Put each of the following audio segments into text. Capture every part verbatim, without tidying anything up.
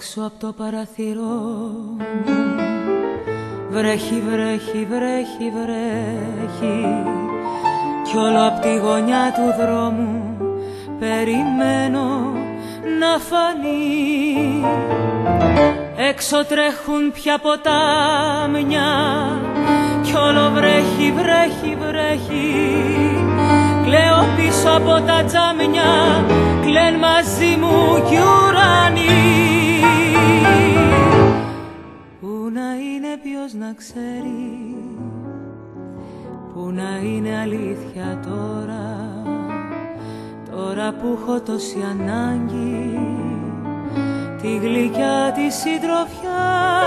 Έξω από το παραθυρό μου βρέχει, βρέχει, βρέχει, βρέχει κι όλο απ' τη γωνιά του δρόμου περιμένω να φανεί. Έξω τρέχουν πια ποτάμια κι όλο βρέχει, βρέχει, βρέχει. Κλαίω πίσω από τα τζάμια, κλαιν μαζί μου κι ουρανοί. Πού να είναι, ποιος να ξέρει, πού να είναι αλήθεια τώρα, τώρα που έχω τόση ανάγκη τη γλυκιά τη συντροφιά.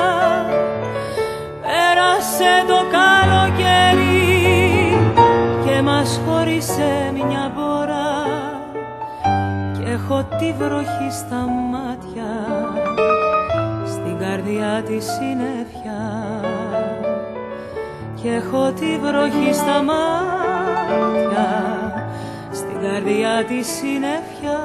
Πέρασε το καλοκαίρι και μας χώρισε μια μπόρα κι έχω τη βροχή στα μάτια, στην καρδιά τη συννεφιά. Κι έχω τη βροχή στα μάτια, στην καρδιά τη συννεφιά.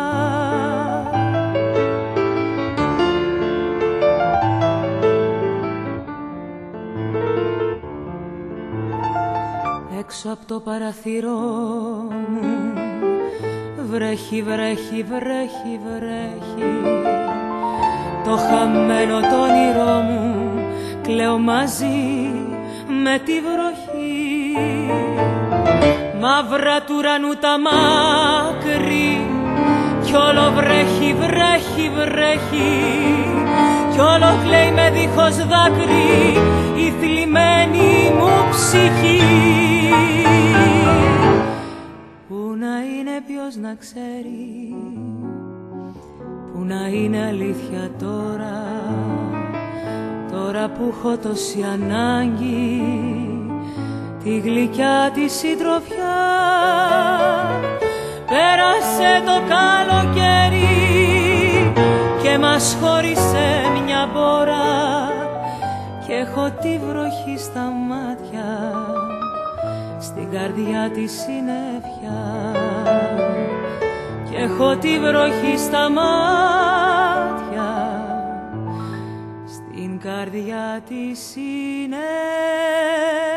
Έξω από το παραθυρό μου βρέχει, βρέχει, βρέχει, βρέχει. Το χαμένο το όνειρό μου κλαίω μαζί με τη βροχή. Μαύρα του ουρανού τα μάκρη κι όλο βρέχει, βρέχει, βρέχει κι όλο κλαίει με δίχως δάκρυ η θλιμμένη μου ψυχή. Πού να είναι, ποιος να ξέρει, πού να είναι αλήθεια τώρα, τώρα που έχω τόση ανάγκη τη γλυκιά τη συντροφιά. Πέρασε το καλοκαίρι και μας χώρισε μια μπόρα κι έχω τη βροχή στα μάτια, στην καρδιά τη συννεφιά. Κι έχω τη βροχή στα μάτια, στην καρδιά τη συννεφιά.